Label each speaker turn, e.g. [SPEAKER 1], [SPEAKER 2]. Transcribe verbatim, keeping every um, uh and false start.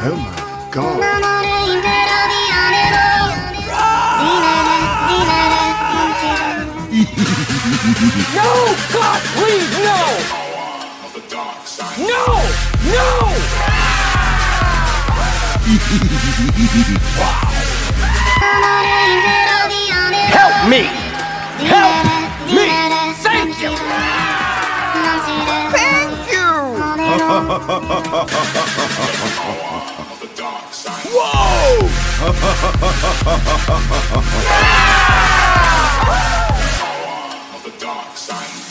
[SPEAKER 1] Oh my god.
[SPEAKER 2] No! God, please, no! No! No! Help me! Help me! Thank you! Thank you! Whoa!